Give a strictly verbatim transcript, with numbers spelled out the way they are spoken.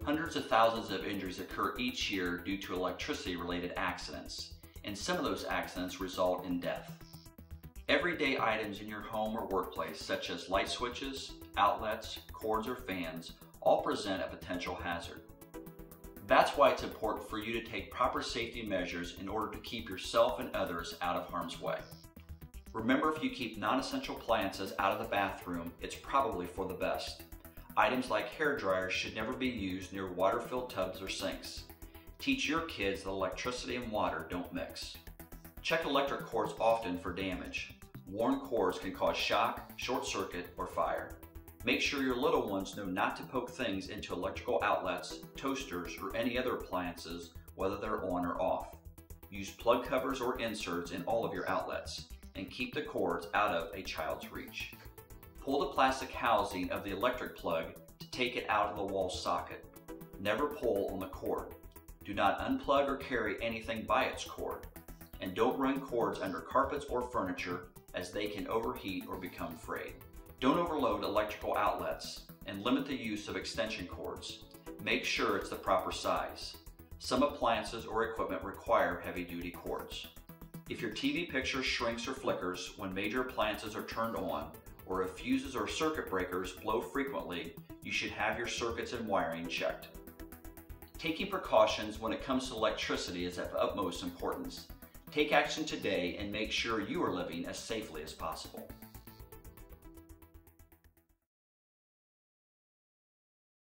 Hundreds of thousands of injuries occur each year due to electricity-related accidents, and some of those accidents result in death. Everyday items in your home or workplace, such as light switches, outlets, cords, or fans, all present a potential hazard. That's why it's important for you to take proper safety measures in order to keep yourself and others out of harm's way. Remember, if you keep non-essential appliances out of the bathroom, it's probably for the best. Items like hair dryers should never be used near water-filled tubs or sinks. Teach your kids that electricity and water don't mix. Check electric cords often for damage. Worn cords can cause shock, short circuit, or fire. Make sure your little ones know not to poke things into electrical outlets, toasters, or any other appliances, whether they're on or off. Use plug covers or inserts in all of your outlets, and keep the cords out of a child's reach. Pull the plastic housing of the electric plug to take it out of the wall socket. Never pull on the cord. Do not unplug or carry anything by its cord. And don't run cords under carpets or furniture, as they can overheat or become frayed. Don't overload electrical outlets, and limit the use of extension cords. Make sure it's the proper size. Some appliances or equipment require heavy-duty cords. If your T V picture shrinks or flickers when major appliances are turned on, or if fuses or circuit breakers blow frequently, you should have your circuits and wiring checked. Taking precautions when it comes to electricity is of utmost importance. Take action today and make sure you are living as safely as possible.